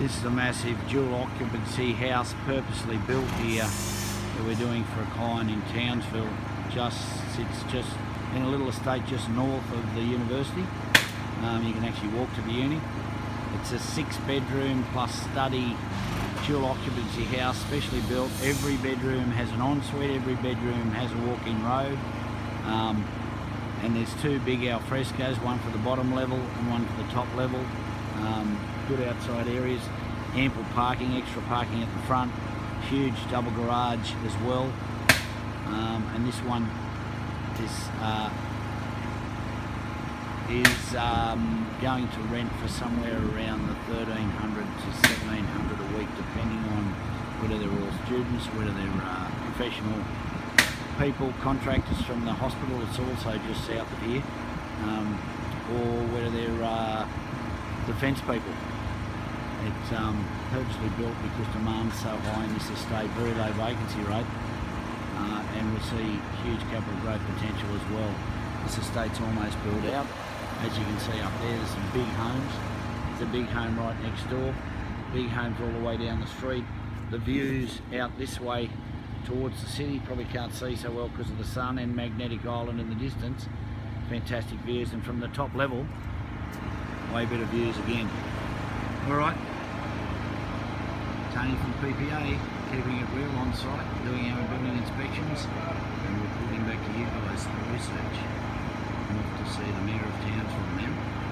This is a massive dual occupancy house purposely built here that we're doing for a client in Townsville. It's just in a little estate just north of the university. You can actually walk to the uni. It's a 6-bedroom plus study dual occupancy house, specially built. Every bedroom has an ensuite, every bedroom has a walk-in road. And there's 2 big alfrescos, one for the bottom level and one for the top level. Good outside areas, ample parking, extra parking at the front, huge double garage as well. And this one is going to rent for somewhere around the $1,300 to $1,700 a week, depending on whether they're all students, whether they're professional people, contractors from the hospital, it's also just south of here, or whether they're defence people. It's purposely built because demand's so high in this estate, very low vacancy rate, and we see huge capital growth potential as well. This estate's almost built out. As you can see up there, there's some big homes. There's a big home right next door, big homes all the way down the street. The views out this way towards the city, probably can't see so well because of the sun, and Magnetic Island in the distance. Fantastic views, and from the top level, way better views again. Alright, Tony from PPA, keeping it real on site, doing our building inspections and reporting back to you guys the research. I'm off to see the Mayor of Townsville now.